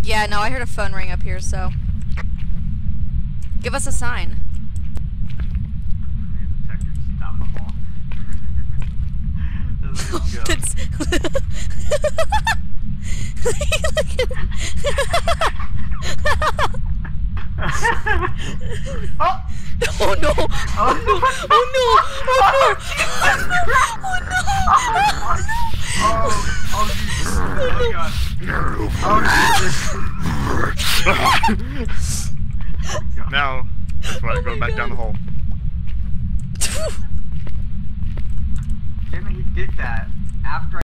Yeah, no, I heard a phone ring up here, so... Give us a sign. Down the hall. Oh! Oh no! Oh no! Oh no! Oh no! Oh Jesus! Oh god! Oh Jesus! Now, that's why I'm going back down the hole. Damn it, he did that after